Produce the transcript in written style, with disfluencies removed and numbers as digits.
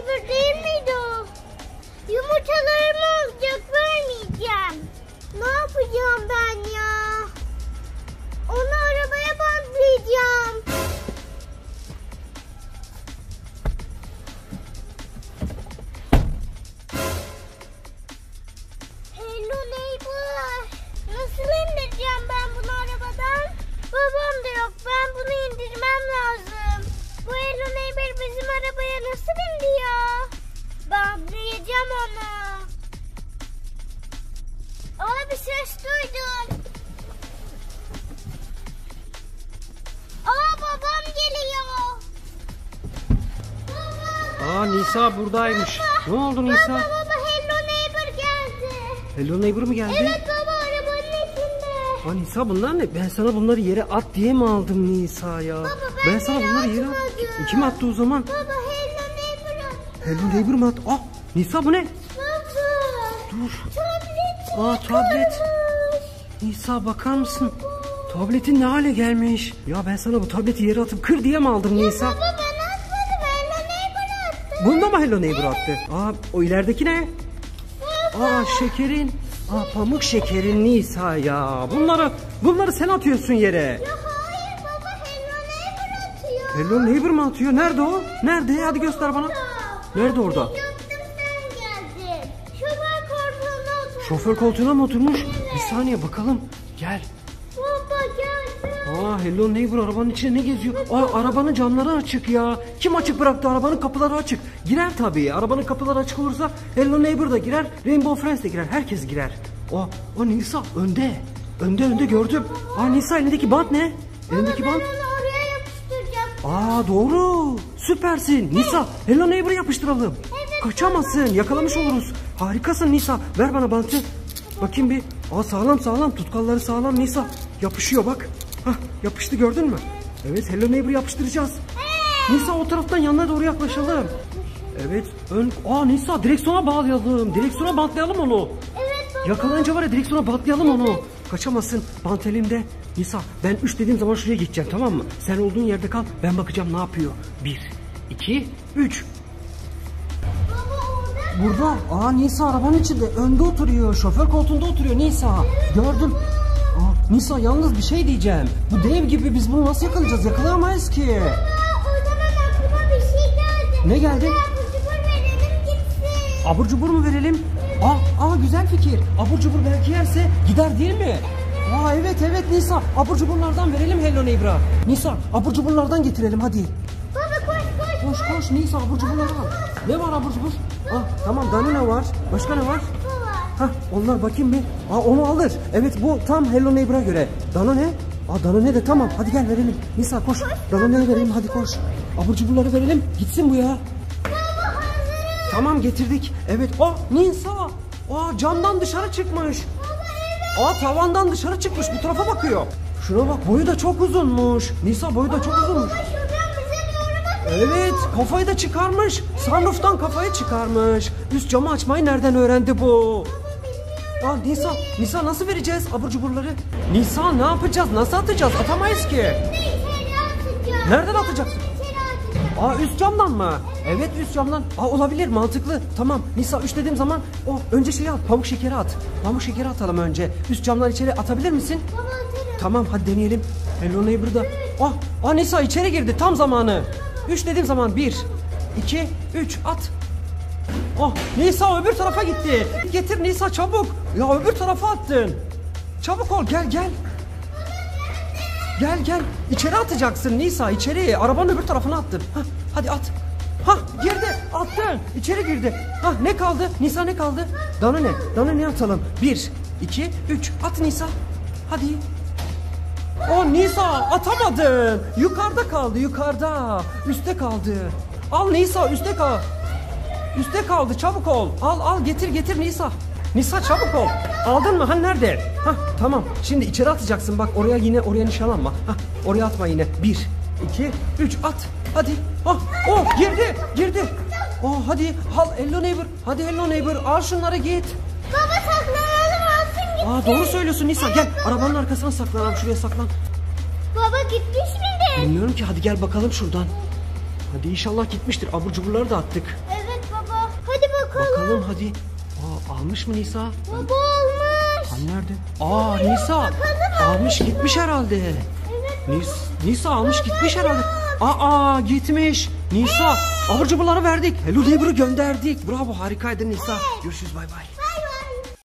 Neighbor değil miydi o? Yumurtalarımı alacak, vermeyeceğim. Ne yapacağım ben ya? Onu arabaya bantlayacağım. Hello Neighbor. Nasıl indireceğim ben bunu arabadan? Babam da yok. Ben bunu indirmem lazım. Bu Hello Neighbor bizim arabaya nasıl indiriyor? Bantlayacağım onu. Bir ses duydum. Babam geliyor. Baba. Nisa buradaymış. Baba. Ne oldu Nisa? Baba Hello Neighbor geldi. Hello Neighbor mu geldi? Evet baba, arabanın içinde. Nisa bunlar ne? Ben sana bunları yere at diye mi aldım Nisa ya? Baba, ben sana bunları yere at. Kim attı o zaman? Baba Hello Neighbor attı. Hello Neighbor mu attı? Nisa bu ne? Baba. Dur. Tablet. Tablet. Nisa bakar mısın? Tabletin ne hale gelmiş? Ya ben sana bu tableti yere atıp kır diye mi aldım Nisa? Baba ben atmadım, Hello Neighbor attı. Bunda mı Hello Neighbor attı? O ilerideki ne? Şekerin. Pamuk şekerin Nisa ya. Bunları sen atıyorsun yere. Ya hayır baba, Hello Neighbor atıyor. Hello Neighbor mu atıyor? Nerede o? Nerede? Hadi göster bana. Nerede orada? Yaptım, sen geldin. Şoför koltuğuna otur. Şoför koltuğuna mı oturmuş? Bir saniye bakalım. Gel. Baba geldim. Hello Neighbor arabanın içinde ne geziyor? Arabanın camları açık ya. Kim açık bıraktı? Arabanın kapıları açık. Girer tabii. Arabanın kapıları açık olursa Hello Neighbor da girer. Rainbow Friends de girer. Herkes girer. Nisa önde. Önde gördüm. Nisa elindeki bant ne? Elindeki bant. Ben onu oraya yapıştıracağım. Doğru. Süpersin. Nisa Hello Neighbor'ı yapıştıralım. Evet. Kaçamazsın. Yakalamış oluruz. Harikasın Nisa. Ver bana bantı. Bakayım bir. Sağlam. Tutkalları sağlam Nisa. Yapışıyor bak. Yapıştı, gördün mü? Evet, Hello Neighbor'ı yapıştıracağız. Nisa o taraftan yanına doğru yaklaşalım. Evet. Nisa direksiyona bağlayalım. Direksiyona bantlayalım onu. Evet baba. Yakalayınca var ya, direksiyona bantlayalım onu. Kaçamasın. Bant elimde. Nisa ben 3 dediğim zaman şuraya gideceğim, tamam mı? Sen olduğun yerde kal. Ben bakacağım ne yapıyor. 1, 2, 3. Burada. Nisa arabanın içinde. Önde oturuyor. Şoför koltuğunda oturuyor Nisa. Gördüm. Nisa yalnız bir şey diyeceğim. Bu dev gibi, biz bunu nasıl yakalayacağız? Yakalayamayız ki. O zaman aklıma bir şey geldi. Ne geldi? Abur cubur verelim gitsin. Abur cubur mu verelim? Güzel fikir. Abur cubur belki yerse gider değil mi? Evet Nisa. Abur cuburlardan verelim Hello Neighbor'a. Nisa abur cuburlardan getirelim hadi. Baba koş. Koş Nisa, abur cuburlardan. Ne var abur cubur? Tamam, Danone var. Başka ne var? Onlar bakayım bir. Onu alır. Evet, bu tam Hello Neighbor'a göre. Danone. Danone de tamam. Hadi gel verelim. Nisa koş. Danone'yi verelim, hadi koş. Abur cuburları verelim. Gitsin bu ya. Tamam, getirdik. Evet. Nisa. Camdan dışarı çıkmış. Tavandan dışarı çıkmış. Bu tarafa bakıyor. Şuna bak, boyu da çok uzunmuş. Nisa boyu da çok uzunmuş. Evet, kafayı da çıkarmış. Sunroof'tan kafayı çıkarmış. Üst camı açmayı nereden öğrendi bu? Nisa nasıl vereceğiz abur cuburları? Nisa ne yapacağız? Nasıl atacağız? Atamayız ki. Nereden atacaksın? Üst camdan mı? Evet, üst camdan. Olabilir, mantıklı. Tamam Nisa, 3 dediğim zaman önce şeyi at, pamuk şekeri at. Pamuk şekeri atalım önce. Üst camdan içeri atabilir misin? Tamam, hadi deneyelim. Hello Neighbor'da. Nisa içeri girdi, tam zamanı. 3 dediğim zaman 1, 2, 3 at. Nisa öbür tarafa gitti. Getir Nisa çabuk. Ya öbür tarafa attın. Çabuk ol, gel. Gel. İçeri atacaksın Nisa, içeri. Arabanın öbür tarafına attın. Hadi at. Girdi. Attın. İçeri girdi. Ne kaldı? Nisa ne kaldı? Danone atalım. 1, 2, 3 at Nisa. Hadi. Nisa atamadın. Yukarıda kaldı, yukarıda. Üste kaldı. Al Nisa, üste kal. Üste kaldı, çabuk ol. Al getir Nisa. Nisa çabuk ol. Aldın mı? Nerede? Tamam. Şimdi içeri atacaksın bak, oraya nişanlanma. Oraya atma yine. 1, 2, 3 at. Hadi. Girdi. Hadi. Hello Neighbor. Hadi Hello Neighbor, al şunları git. Baba saklanalım, alsın gitsin. Doğru söylüyorsun Nisa. Gel arabanın arkasına saklan. Şuraya saklan. Baba gitmiş miydi? Bilmiyorum ki, hadi gel bakalım şuradan. Hadi inşallah gitmiştir. Abur cuburları da attık. Evet Bakalım hadi. Aa, almış mı Nisa? Baba almış. Hani nerede? Nisa almış gitmiş herhalde. Nisa almış gitmiş herhalde. Gitmiş. Nisa abur cuburları verdik. Hello Neighbor'ı gönderdik. Bravo, harikaydın Nisa. Görüşürüz, bay bay.